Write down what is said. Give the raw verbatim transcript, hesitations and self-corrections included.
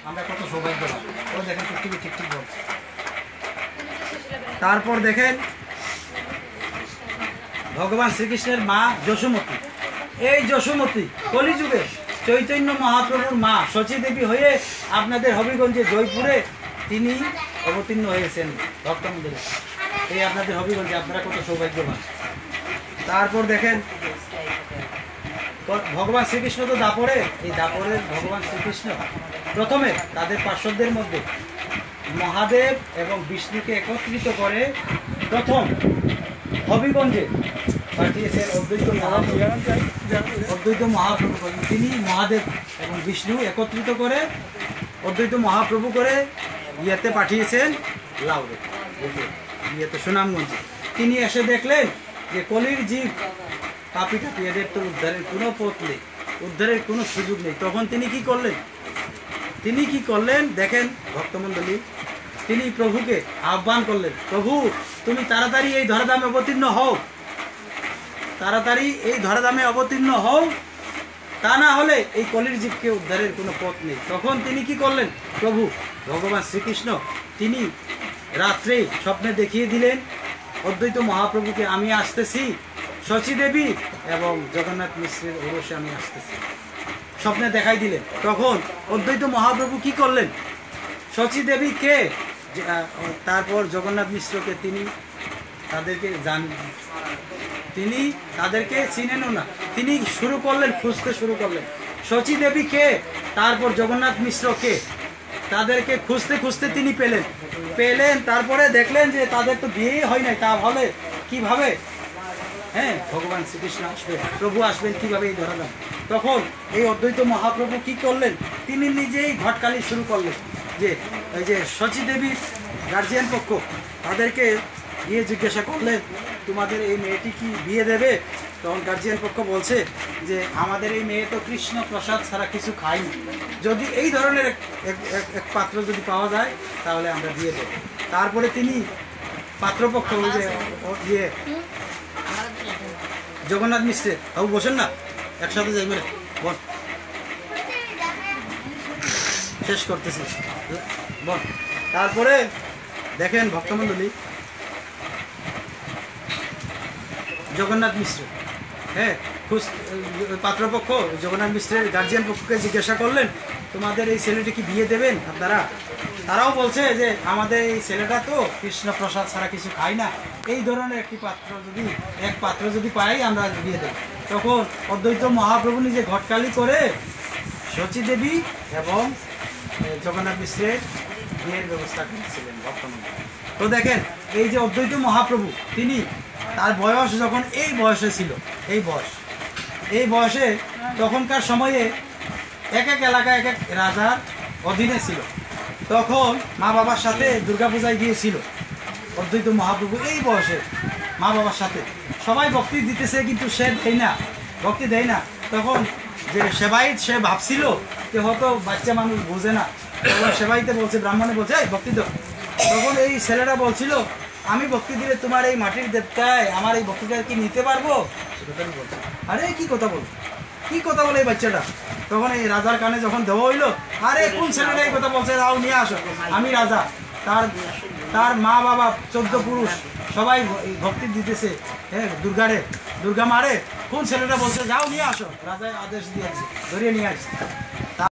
আমরা কত সৌভাগ্যবান। ও দেখেন পৃথিবী ঠিক ঠিক বলছে। তারপর দেখেন ভগবান শ্রীকৃষ্ণের মা যশোমতী। এই যশোমতী কলিযুগে চৈতন্য মহাপ্রভুর মা শচী দেবী হয়ে আপনাদের হবিগঞ্জে জয়পুরে তিনি অবতীর্ণ হয়েছেন ভক্তমন্দিরে। এই আপনাদের হবিগঞ্জে আপনারা কত সৌভাগ্যবান। তারপর দেখেন ভগবান শ্রীকৃষ্ণ তো দাপরে, এই দাপরের ভগবান শ্রীকৃষ্ণ প্রথমে তাদের পার্শ্বদের মধ্যে মহাদেব এবং বিষ্ণুকে একত্রিত করে প্রথম হবিগঞ্জে পাঠিয়েছেন অদ্বৈত মহাপ্রভু। অদ্বৈত মহাপ্রভু তিনি মহাদেব এবং বিষ্ণু একত্রিত করে অদ্বৈত মহাপ্রভু করে ইয়েতে পাঠিয়েছেন লাউরে, ইয়েতে সুনামগঞ্জে। তিনি এসে দেখলেন যে কলির জীব কাপি কাপি, এদের তো উদ্ধারের কোনো পথ নেই, উদ্ধারের কোনো সুযোগ নেই। তখন তিনি কি করলেন তিনি কি করলেন দেখেন ভক্তমণ্ডলী, তিনি প্রভুকে আহ্বান করলেন, প্রভু তুমি তাড়াতাড়ি এই ধরাধামে অবতীর্ণ হও, তাড়াতাড়ি এই ধরাধামে অবতীর্ণ হও, তা না হলে এই কলির জীবকে উদ্ধারের কোনো পথ নেই। তখন তিনি কি করলেন প্রভু ভগবান শ্রীকৃষ্ণ তিনি রাত্রে স্বপ্নে দেখিয়ে দিলেন অদ্বৈত মহাপ্রভুকে, আমি আসতেছি শচী দেবী এবং জগন্নাথ মিশ্রের ওরসে আমি আসতেছি, স্বপ্নে দেখাই দিলেন। তখন অদ্বৈত মহাপ্রভু কি করলেন, শচী দেবীকে তারপর জগন্নাথ মিশ্রকে তিনি তাদেরকে জান তিনি তাদেরকে চিনেনও না, তিনি শুরু করলেন খুঁজতে শুরু করলেন শচী দেবীকে, তারপর জগন্নাথ মিশ্রকে, তাদেরকে খুঁজতে খুঁজতে তিনি পেলেন পেলেন তারপরে দেখলেন যে তাদের তো বিয়েই হয় নাই, তাহলে কিভাবে হ্যাঁ ভগবান শ্রীকৃষ্ণ আসবেন, প্রভু আসবেন কিভাবে এই ধরাধাম। তখন এই অদ্বৈত মহাপ্রভু কি করলেন, তিনি নিজেই ঘটকালি শুরু করলেন যে এই যে শচী দেবীর গার্জিয়ান পক্ষ তাদেরকে গিয়ে জিজ্ঞাসা করলেন তোমাদের এই মেয়েটি কি বিয়ে দেবে। তখন গার্জিয়ান পক্ষ বলছে যে আমাদের এই মেয়ে তো কৃষ্ণ প্রসাদ ছাড়া কিছু খায়নি, যদি এই ধরনের এক পাত্র যদি পাওয়া যায় তাহলে আমরা বিয়ে দেব। তারপরে তিনি পাত্রপক্ষ যে ইয়ে জগন্নাথ মিশ্রে বাবু বসেন না, একসাথে যাই বলে বল, শেষ করতেছি বল। তারপরে দেখেন ভক্তমণ্ডলী জগন্নাথ মিশ্র হ্যাঁ খুশ পাত্রপক্ষ জগন্নাথ মিশ্রের গার্জিয়ান পক্ষকে জিজ্ঞাসা করলেন তোমাদের এই ছেলেটি কি বিয়ে দেবেন আপনারা। তারাও বলছে যে আমাদের এই ছেলেটা তো কৃষ্ণ প্রসাদ ছাড়া কিছু খায় না, এই ধরনের একটি পাত্র যদি এক পাত্র যদি পাই আমরা বিয়ে দেব। তখন অদ্বৈত মহাপ্রভু নিজে ঘটকালি করে শচী দেবী এবং জগন্নাথ মিশ্রের বিয়ের ব্যবস্থা করেছিলেন বর্তমানে। তো দেখেন এই যে অদ্বৈত মহাপ্রভু তিনি তার বয়স যখন এই বয়সে ছিল, এই বয়স এই বয়সে তখনকার সময়ে এক এক এলাকায় এক এক রাজার অধীনে ছিল। তখন মা বাবার সাথে দুর্গাপূজায় গিয়েছিল অদ্বৈত মহাপ্রভু এই বয়সে মা বাবার সাথে, সবাই ভক্তি দিতেছে কিন্তু সে দেয় না, ভক্তি দেয় না। তখন যে সেবাইত সে ভাবছিল যে হয়তো বাচ্চা মানুষ বোঝে না, তখন সেবাইতে বলছে ব্রাহ্মণে বলছে এই ভক্তি দাও। তখন এই ছেলেরা বলছিল আমি ভক্তি দিলে তোমার এই মাটির দেবতায় আমার এই ভক্তিটা কি নিতে পারবো, বলছে আরে কি কথা বল কি কথা বলে এই বাচ্চাটা। তখন এই রাজার কানে যখন দেওয়া হইলো, আরে কোন ছেলেটা এই কথা বলছে, রাও নিয়ে আসো, আমি রাজা, তার তার মা বাবা চোদ্দ পুরুষ সবাই ভক্তি দিতেছে হ্যাঁ দুর্গারে, দুর্গা মারে, কোন ছেলেটা বলছে যাও নিয়ে আসো, রাজায় আদেশ দিয়েছে ধরিয়ে নিয়ে আসছে।